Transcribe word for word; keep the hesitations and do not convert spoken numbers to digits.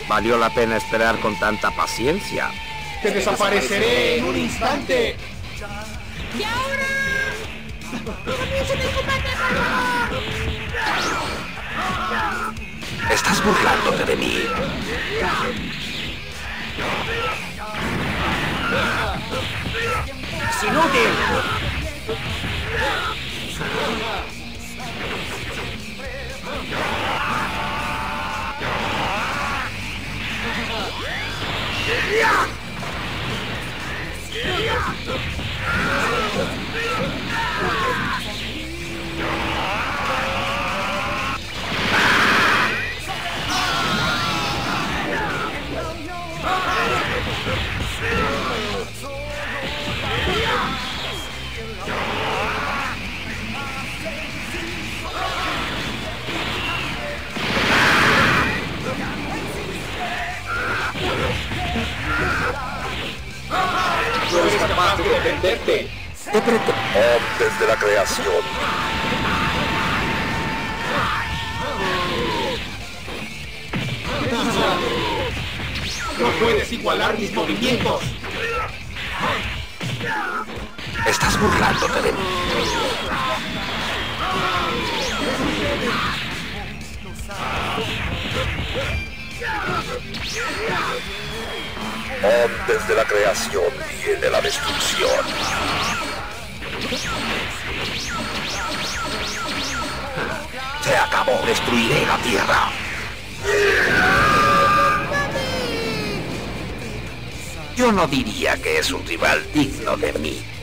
Valió la pena esperar con tanta paciencia. ¡Te desapareceré en un instante! ¡Y ahora! ¡Comiencen el combate, por favor! Estás burlándote de mí. ¡Es inútil! No eres capaz de defenderte. Antes de la creación. No puedes igualar mis movimientos. Estás burlándote de mí. Antes de la creación viene la destrucción. Se acabó. Destruiré la tierra. Yo no diría que es un rival digno de mí.